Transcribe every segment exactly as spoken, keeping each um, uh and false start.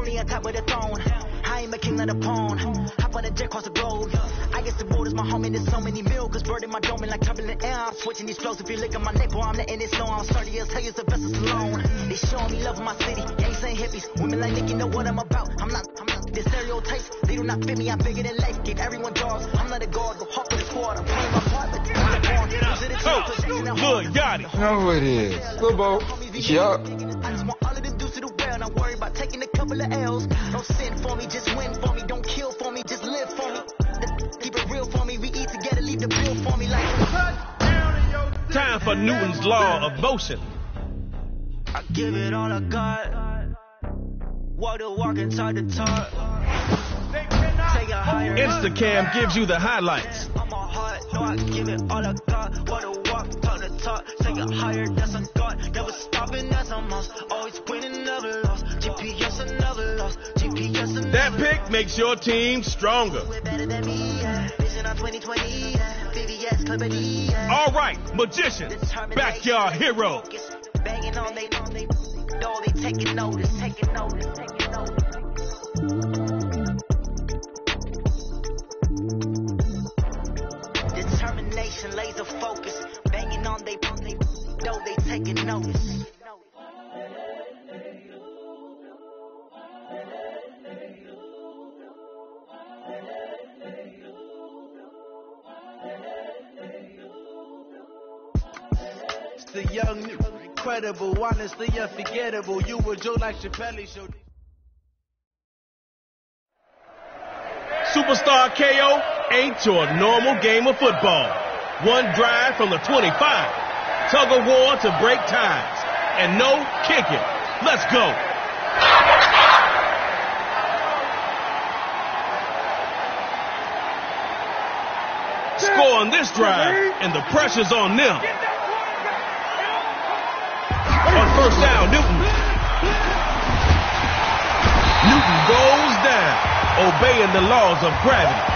only on top of the throne. I ain't a king of the pawn. Hop on a jet across the globe. I guess the road is my home and there's so many milkers. Bird in my dome and like turbulent air. I'm switching these flows. If you look at my neck, boy, I'm letting it slow. I'm sturdy as hell, it's the vessels alone. They showing me love in my city. Ain't saying hippies. Women like Nick, you know what I'm about. I'm not, I'm not. The stereotypes, they do not fit me. I'm bigger than life. Give everyone dogs. I'm not a guard. Go hawk for the squad. I'm playing my part, but I'm the born. Coach, Lil Yachty. You know who it is. Lil Bo. Yup. I just want all of them dudes to the well. Not worry about taking a couple of L's. Don't sin for me, just win for me. Don't kill for me, just live for me. Keep it real for me. We eat together, leave the bill for me like. Time for Newton's Law of Motion. I give it all I got. Walk the walk and talk the talk. Instacam gives you the highlights. I'm a heart, no, I give it all I got. Walk the walk, talk the talk. Take it higher, that's a god. Never stopping, that's a must. Always winning, never lost. G P S, I never lost. G P S, I never That pick makes your team stronger. better than me, yeah. Vision on twenty twenty, yeah. V V S, Clipper D, yeah. All right, magicians, backyard hero. Banging on they, on they, no, they taking notice, taking notice, taking notice. Determination, laser focus, banging on they, on they, no, they taking notice. It's the young, incredible, honestly unforgettable. You were Joe like Chappelle showed. Superstar K O ain't your normal game of football. One drive from the twenty-five. Tug of war to break ties. And no kicking. Let's go. Score on this drive, and the pressure's on them. On first down, Newton. Newton goes down, obeying the laws of gravity.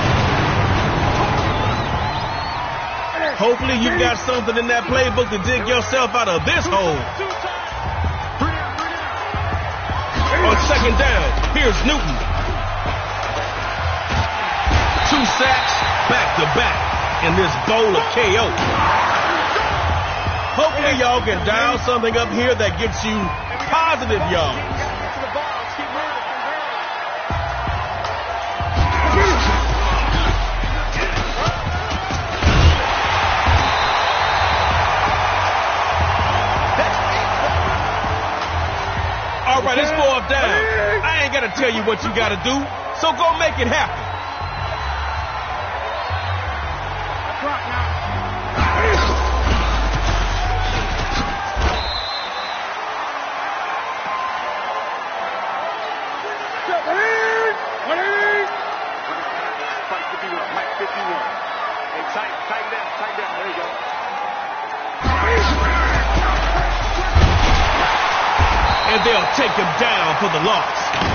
Hopefully you've got something in that playbook to dig yourself out of this hole. On second down, here's Newton. Two sacks, back to back, in this bowl of K O. Hopefully y'all can dial something up here that gets you positive yards. All right, it's fourth down. I ain't got to tell you what you got to do, so go make it happen. And they'll take him down for the loss.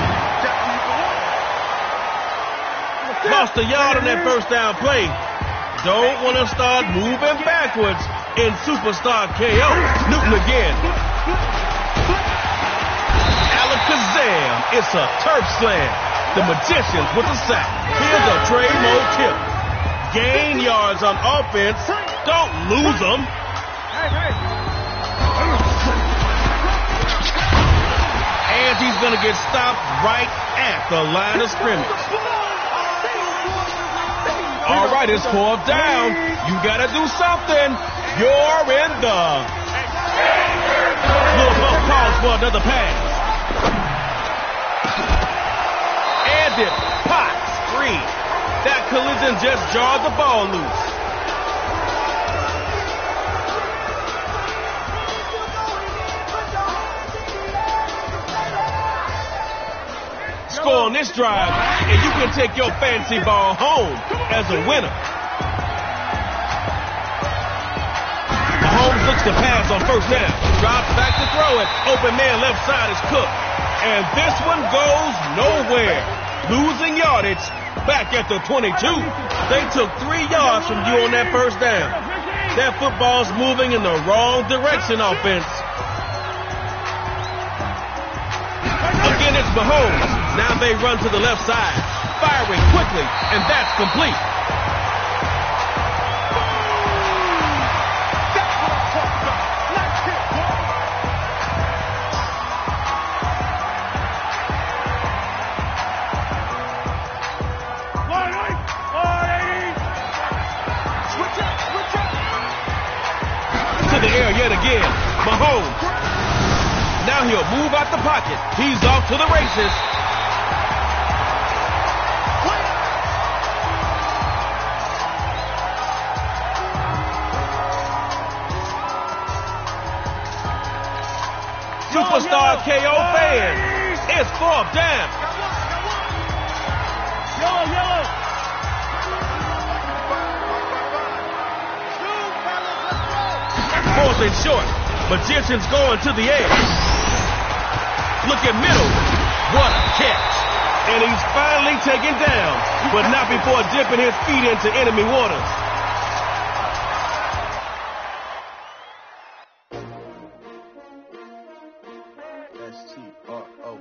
Lost a yard on that first down play. Don't want to start moving backwards in Superstar K O. Newton again. Alakazam. It's a turf slam. The Magicians with the sack. Here's a Trey Moe tip. Gain yards on offense. Don't lose them. And he's going to get stopped right at the line of scrimmage. All right, it's fourth down. You got to do something. You're in the... Little bump calls for another pass. And it pops free. That collision just jarred the ball loose. Score on this drive, and you can take your fancy ball home as a winner. Mahomes looks to pass on first down. Drops back to throw it. Open man left side is cooked. And this one goes nowhere. Losing yardage back at the twenty-two. They took three yards from you on that first down. That football's moving in the wrong direction, offense. Again, it's Mahomes. Now they run to the left side, firing quickly, and that's complete. To the air yet again. Mahomes. Now he'll move out the pocket. He's off to the races. Superstar K O fans, it's fourth down. Yellow, yellow. Fourth and short. Magician's going to the air. Look at middle. What a catch. And he's finally taken down, but not before dipping his feet into enemy waters. S T R O.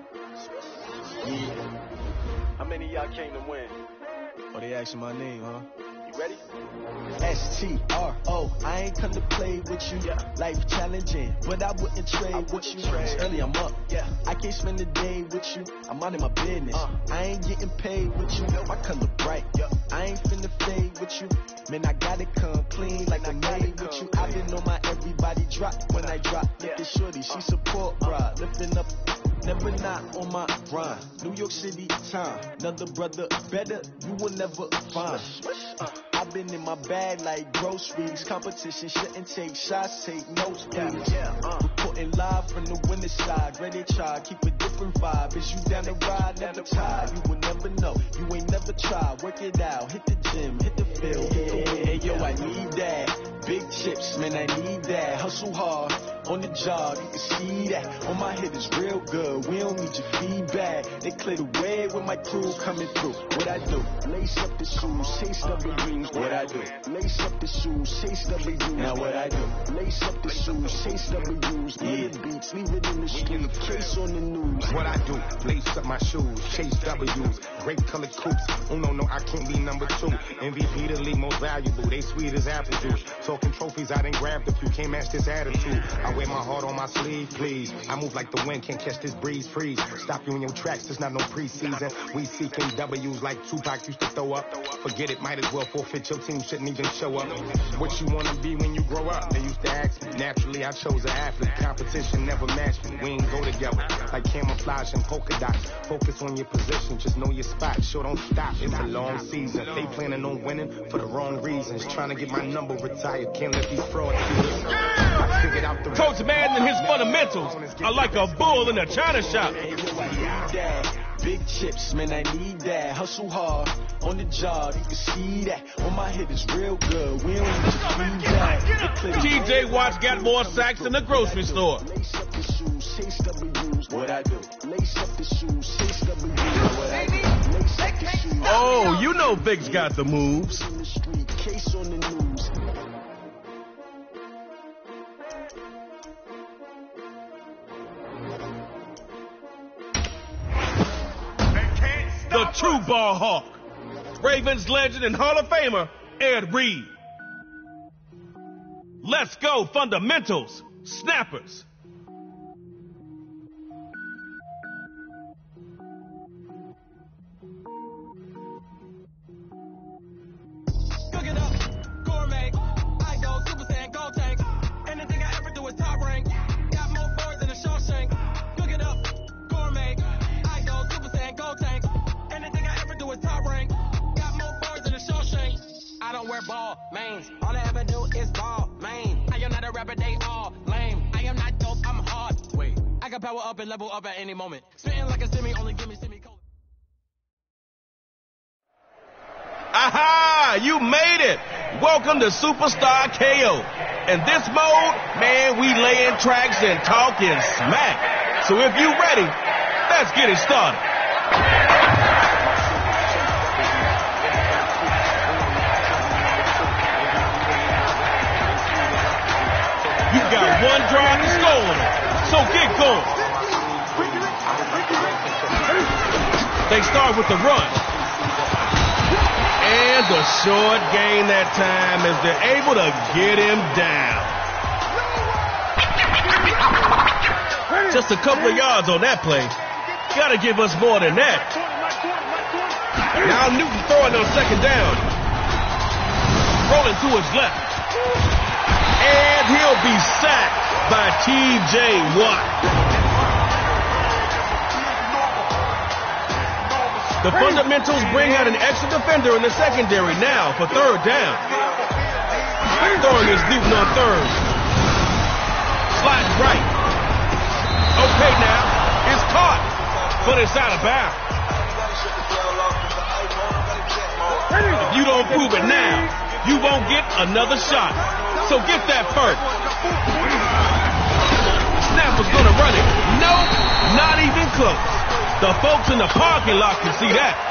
How many of y'all came to win? Oh, they asking my name, huh? You ready? S T R O. I ain't come to play with you. Yeah. Life challenging, but I wouldn't trade I with wouldn't you. Trade. Early I'm up. Yeah. I can't spend the day with you. I'm out in my business. Uh. I ain't getting paid with you. My color bright. Yeah. I ain't finna fade with you. Man, I gotta come clean like I'm made with you. I've been on my everybody drop when I drop. Look at shorty, she support ride. Lifting up. Never not on my grind. New York City time. Another brother better, you will never find. Uh, I've been in my bag like groceries. Competition shouldn't take shots, take notes, please. Yeah, uh. Reporting live from the winning side. Ready to try, keep a different vibe. Is you down the ride, never tired. You will never know, you ain't never tried. Work it out, hit the gym, hit the field. Hey, yo, I need that. Big chips, man, I need that. Hustle hard, on the job, you can see that. On my head is real good, we don't need your feedback. They clear the way with my crew coming through. What I do? Lace up the shoes, chase W Ws. What I do? Lace up the shoes, chase W Ws. Now what I do? Lace up the shoes, chase W Ws. Yeah. Beats, leave it in the street, case on the news. What I do? Lace up my shoes, chase W's. Great colored coops. Oh no, no, I can't be number two. M V P the league most valuable. They sweet as apple juice. Talking trophies, I didn't grab the few. Can't match this attitude. I wear my heart on my sleeve, please. I move like the wind, can't catch this breeze, freeze. Stop you in your tracks, there's not no preseason. We seeking W's like Tupac used to throw up. Forget it, might as well forfeit. Your team shouldn't even show up. What you wanna be when you grow up? They used to ask me. Naturally, I chose an athlete. Competition never matched me. We ain't go together like camouflage and polka dots. Focus on your position, just know your spot. Sure, don't stop. It's a long season. They planning on winning for the wrong reasons. Trying to get my number retired. Can't let these frauds do this. I figured out the Coach Madden and his fundamentals are like a bull in a china shop. Big chips, man, I need that. Hustle hard, on the job, you can see that. On my head is real good, we don't need to feedback. T J Watts got more sacks than the grocery store. Lace up the shoes, chase W's. What I do? Lace up the shoes, chase W's. What I do? Lace up the shoes. Oh, you know Vic's got the moves. In the street, case on the news. The true ball hawk. Ravens legend and Hall of Famer, Ed Reed. Let's go fundamentals, snappers. Cook it up, gourmet. I go Super Saiyan, go tank. Anything I ever do is top rank. Got more boards than a Shawshank. Cook it up, gourmet. I go Super Saiyan, go tank. Anything I ever do is top rank. Got more boards than a Shawshank. I don't wear ball mains. All I ever do is ball main. I am not a rapper, they all lame. I am not dope, I'm hard. Wait, I can power up and level up at any moment. Spitting like a semi, only give me semi-colon. Aha! You made it! Welcome to Superstar K O. In this mode, man, we laying tracks and talking smack. So if you ready, let's get it started. You got one drive to score on it, so get going. They start with the run. And the short gain that time as they're able to get him down. Just a couple of yards on that play. Gotta give us more than that. Now Newton throwing on second down. Rolling to his left. And he'll be sacked by T J Watt. The fundamentals bring out an extra defender in the secondary now for third down. Throwing is Newton on third. Slide right. Okay now, it's caught, but it's out of bounds. If you don't prove it now, you won't get another shot. So get that first. Snapper's gonna run it. Nope, not even close. The folks in the parking lot can see that.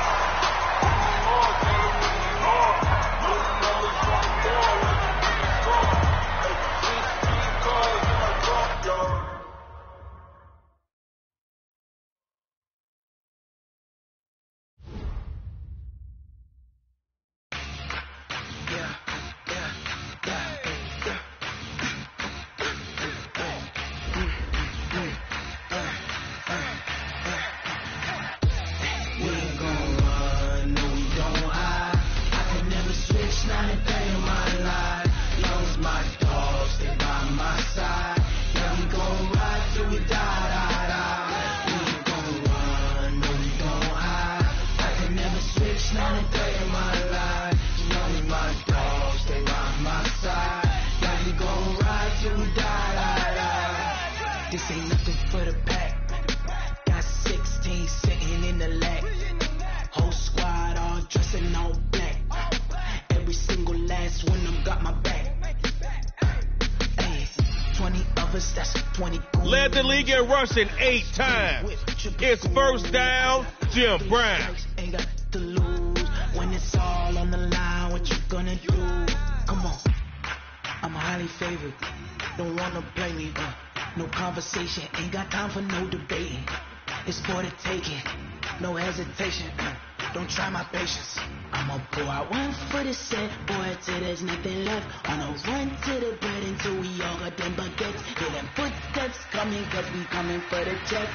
This ain't nothing for the pack. Got sixteen sitting in the lag. Whole squad all dressing all black. Every single last one of them got my back. Hey, twenty of us, that's twenty. Led the league in rushing eight times. It's first down, Jim Brown. Ain't got to lose when it's all on the line. What you gonna do? Come on, I'm highly favored. Don't wanna play me, but no conversation, ain't got time for no debating. It's for the taking, no hesitation. Don't try my patience. I'ma pour out one for the set, boy, till there's nothing left. On a run to the bread until we all got them baguettes. Hear them footsteps coming, cause we coming for the check.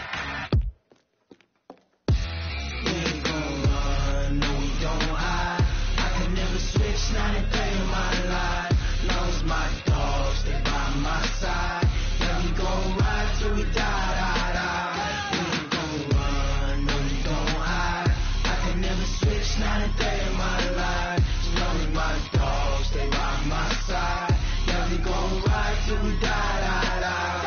We ain't gon' run, no we don't hide. I can never switch, not a day in my life. Long as my dogs stay by my side. We gon' ride till we die, die, die. We ain't gon' run, no we don't hide. I can never switch, not a day in my life. As long as my dogs stay by my side. Yeah, we gon' ride till we die, die, die.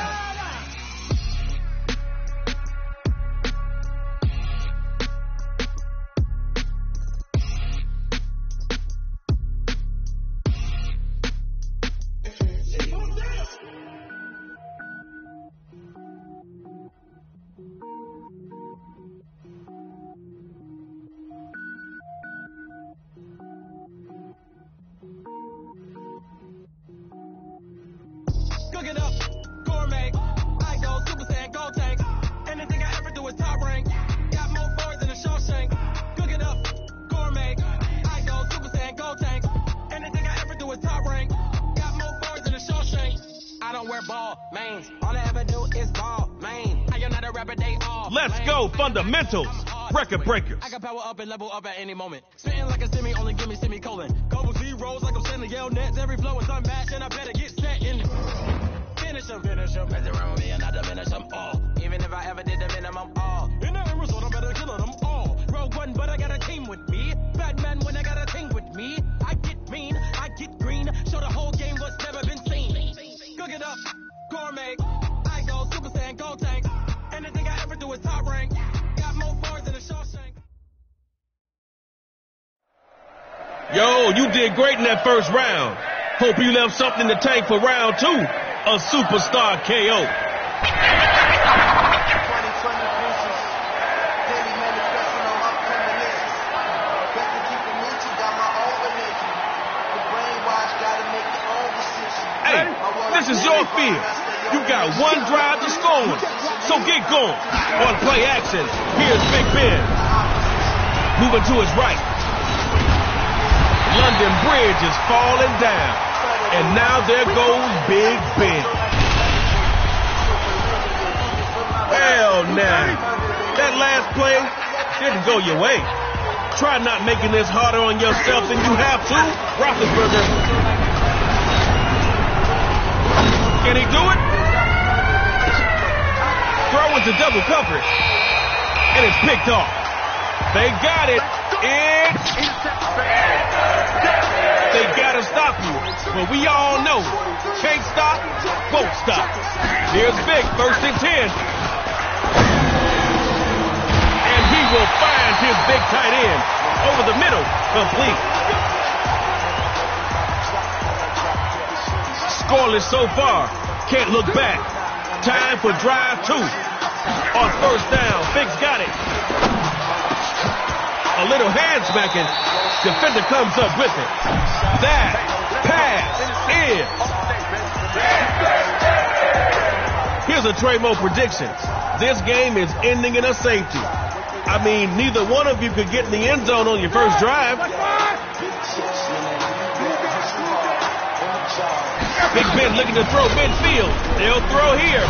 Cook it up, gourmet. I go Super Saiyan, go tank. Anything I ever do is top rank. Got more boards than a Shawshank. Cook it up, gourmet. I go Super Saiyan, go tank. Anything I ever do is top rank. Got more boards than a Shawshank. I don't wear ball, mains. All I ever do is ball, main. I am not a rapper, they all. Let's go, fundamentals. Record breakers. I can power up and level up at any moment. Spitting like a semi, only give me semicolon. Couple zeros like I'm sending yell nets. Every flow is unmatched, and I better get set in. Finish them, finish them. Mess around with me and I diminish them all. Even if I ever did the minimum all. In the end result, I better kill them all. Rogue One, but I got a team with me. Batman when I got a team with me. I get mean, I get green. Show the whole game what's never been seen. Cook it up, gourmet. I go Super Saiyan, go tank. Anything I ever do is top rank. Got more bars than a Shawshank. Yo, you did great in that first round. Hope you left something in the tank for round two. A superstar K O. Hey, this is your field. You got one drive to score. So get going. On play action, here's Big Ben. Moving to his right. London Bridge is falling down. And now there goes Big Ben. Well, now, that last play didn't go your way. Try not making this harder on yourself than you have to. Roethlisberger. Can he do it? Throw into double coverage. And it's picked off. They got it. It's... They gotta stop you. But we all know, can't stop, won't stop. Here's Vic, first and ten. And he will find his big tight end. Over the middle, complete. Scoreless so far, can't look back. Time for drive two. On first down, Vic's got it. A little hand smacking. Defender comes up with it. That pass is. Here's a Tremo prediction. This game is ending in a safety. I mean, neither one of you could get in the end zone on your first drive. Big Ben looking to throw midfield. They'll throw here.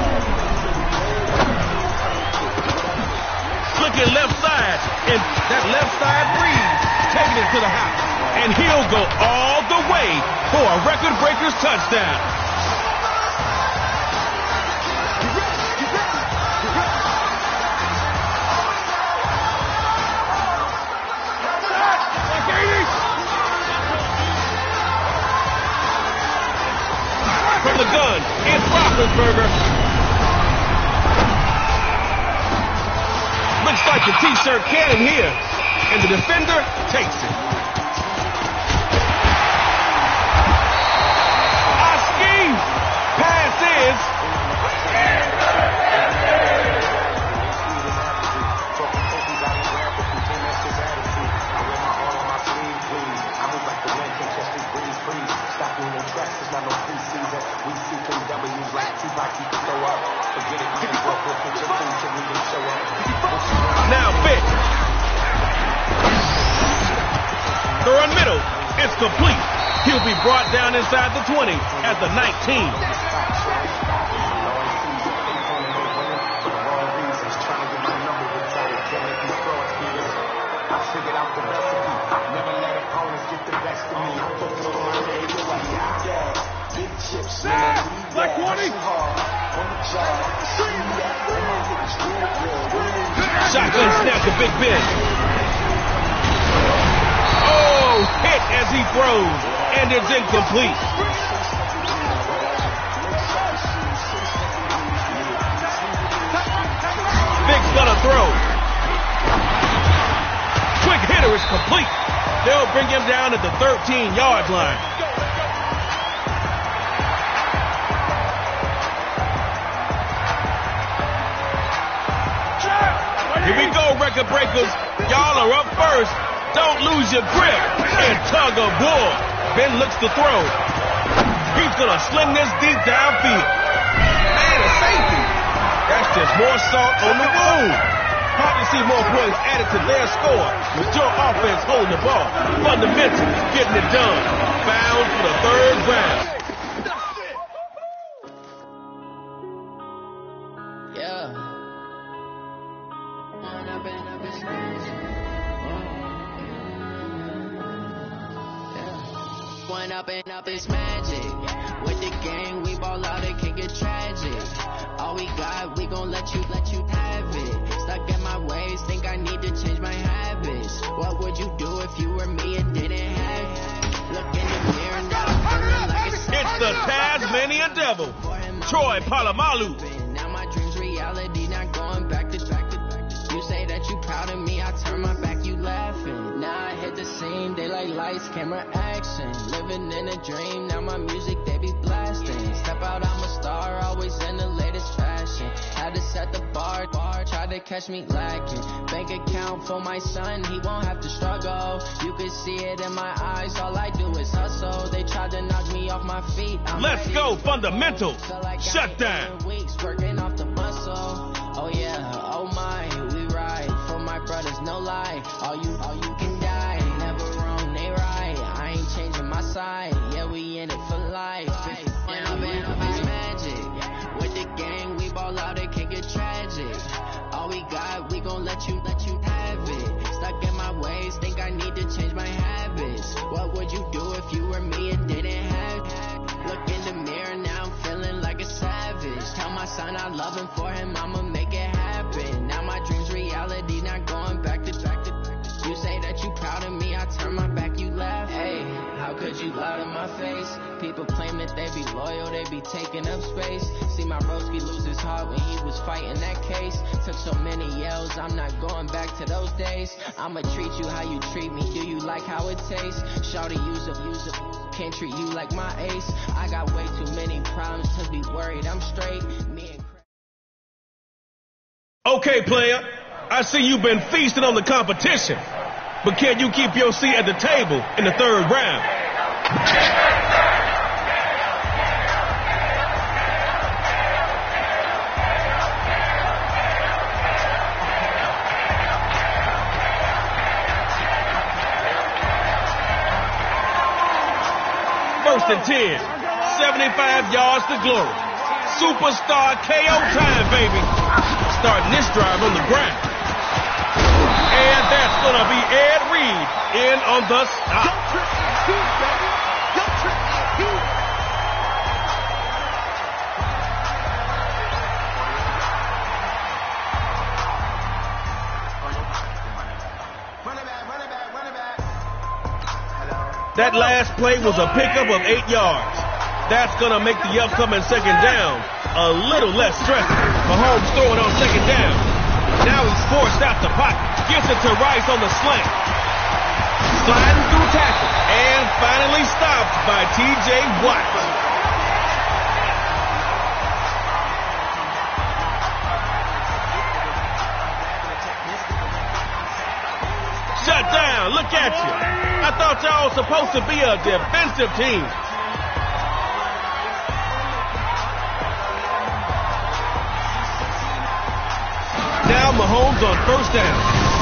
Flicking left side, and that left side breeze taking it to the house. And he'll go all the way for a record breaker's touchdown. From the gun, it's Roethlisberger. Looks like the T-shirt cannon here, and the defender takes it. Oski, pass is. Now Vic. Throwing middle. It's complete. He'll be brought down inside the twenty at the nineteen. Like twenty. Shotgun snap to Big Ben. Oh, hit as he throws, and it's incomplete. Vic's gonna throw. Quick hitter is complete. They'll bring him down at the thirteen-yard line. Here we go, record breakers. Y'all are up first. Don't lose your grip and tug of war. Ben looks to throw. He's gonna sling this deep downfield. Man, a safety. That's just more salt on the wound. Hard to see more points added to their score with your offense holding the ball. Fundamental, getting it done. Bound for the third round. One up and up is magic. With the game, we ball out, it can get tragic. All we got, we gon' let you, let you have it. Stuck in my ways, think I need to change my habits. What would you do if you were me and didn't have it? Look in the mirror now, feeling like it's, it's the Tasmanian Devil, Troy Polamalu. Now my dream's reality, not going back to back to back. You say that you proud of me, I turn my back, you laughing. Now I hit the scene, they like lights, camera, action. Living in a dream, now my music, they be blasting. Step out, I'm a star, always in the latest fashion. Had to set the bar, bar, try to catch me lacking. Bank account for my son, he won't have to struggle. You can see it in my eyes, all I do is hustle. They tried to knock me off my feet. I'm Let's ready. go, fundamentals. Like shut down. Weeks working off the muscle. Oh yeah, oh my, we ride for my brothers, no lie. All you, all you can die. Never wrong, they right. I ain't changing my side. Yeah, we in it for life. Now, man, it's magic. With the gang, we ball out, it can get tragic. All we got, we gon' let you, let you have it. Stuck in my ways, think I need to change my habits. What would you do if you were me and didn't have it? Look in the mirror, now I'm feeling like a savage. Tell my son I love him, for him I'ma make it happen. Now my dream's reality, not going back to back to. You say that you proud of me, I turn my back, you laugh. Hey, how could you lie to my face? People claim that they be loyal, they be taking up space. See my broski lose his heart when he was fighting that case. Took so many yells, I'm not going back to those days. I'ma treat you how you treat me, do you like how it tastes? Shawty, use up, use up, can't treat you like my ace. I got way too many problems to be worried, I'm straight. Me and Okay, player, I see you've been feasting on the competition, but can you keep your seat at the table in the third round? First and ten, seventy-five yards to glory. Superstar K O time, baby. Starting this drive on the ground. And that's going to be Ed Reed in on the stop. That last play was a pickup of eight yards. That's going to make the upcoming second down a little less stressful. Mahomes throwing on second down. Now he's forced out the pocket. Gets it to Rice on the slant. Sliding through tackle. And finally stopped by T J Watt. Shut down. Look at you. I thought y'all were supposed to be a defensive team. Now Mahomes on first down.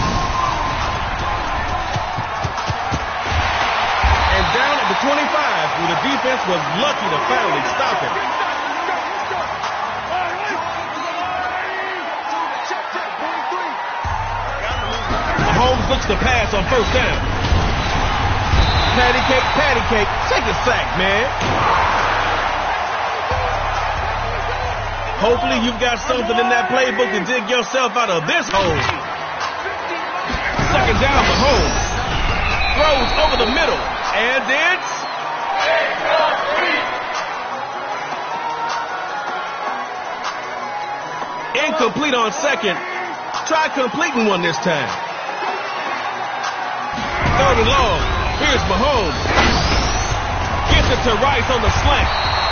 And down at the twenty-five, where the defense was lucky to finally stop him. Mahomes looks to pass on first down. Patty cake, patty cake, take a sack, man. Hopefully you've got something in that playbook to dig yourself out of this hole. Second down, Mahomes. Throws over the middle. And it's... incomplete on second. Try completing one this time. Third and long. Here's Mahomes. Gets it to Rice on the slant.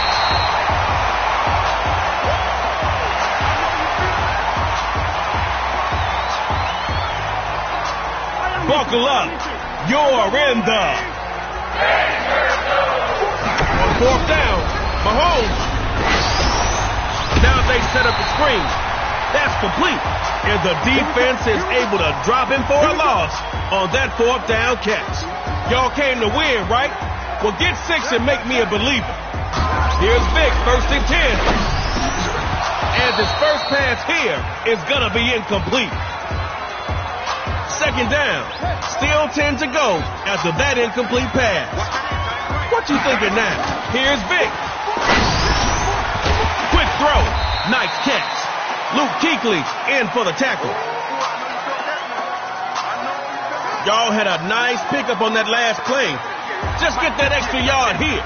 Buckle up. You're in the... On fourth down, Mahomes. Now they set up the screen. That's complete. And the defense is able to drop him for a loss on that fourth down catch. Y'all came to win, right? Well, get six and make me a believer. Here's Vic, first and ten. And his first pass here is going to be incomplete. Second down. Still ten to go after that incomplete pass. What you thinking now? Here's Vic. Quick throw. Nice catch. Luke Kuechly in for the tackle. Y'all had a nice pickup on that last play. Just get that extra yard here.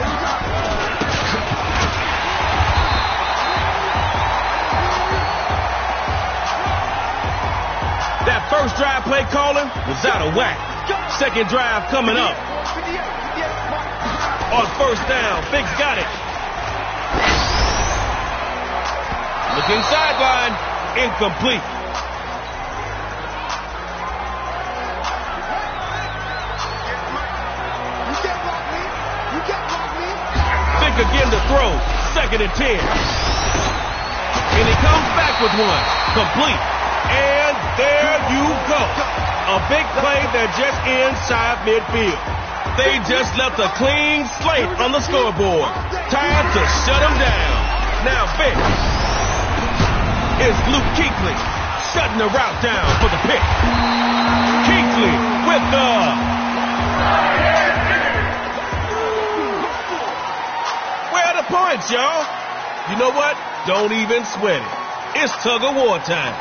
That first drive play calling was out of whack. Second drive coming up. On first down, Vic's got it. Looking sideline, incomplete. Vic again to throw, second and ten. And he comes back with one, complete. And there you go. big play that just inside midfield. They just left a clean slate on the scoreboard. Time to shut them down. Now Vic. It's Luke Kuechly shutting the route down for the pick. Kuechly with the... Where are the points, y'all? You know what? Don't even sweat it. It's tug of war time.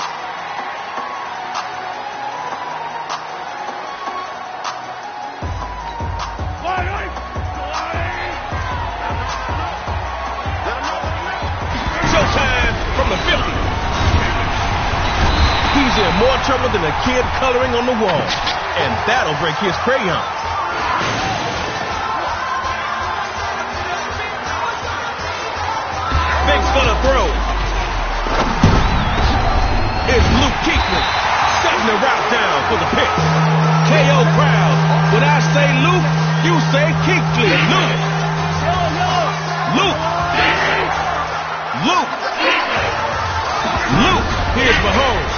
fifty. He's in more trouble than a kid coloring on the wall, and that'll break his crayon. Vic's gonna throw. It's Luke Kuechly setting the route down for the pick. K O crowd. When I say Luke, you say Kuechly. Luke. Luke. Luke. Luke, here's Mahomes.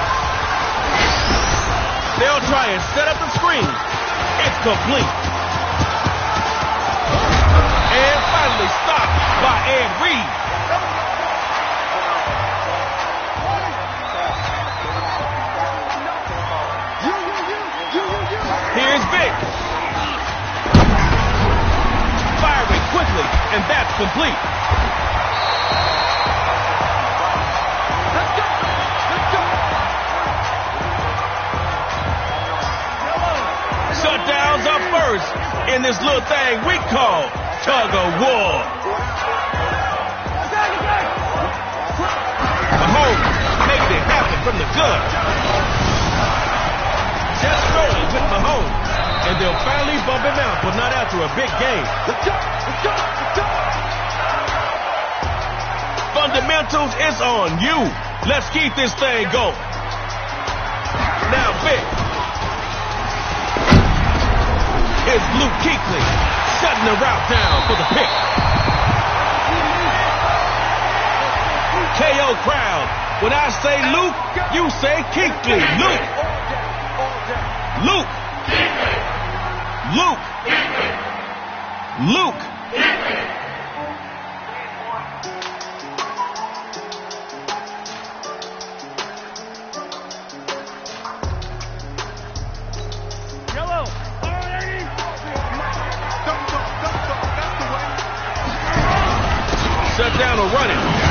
They'll try and set up the screen. It's complete. And finally stopped by Ed Reed. Here's Vic. Firing quickly, and that's complete. Shutdowns up first in this little thing we call tug of war. Mahomes makes it happen from the gun. Just rolling with Mahomes, and they'll finally bump him out, but not after a big game. Fundamentals is on you. Let's keep this thing going. Now, Vic. It's Luke Kuechly shutting the route down for the pick. K O crowd. When I say Luke, you say Kuechly. Luke. Luke. Luke. Shut down or running.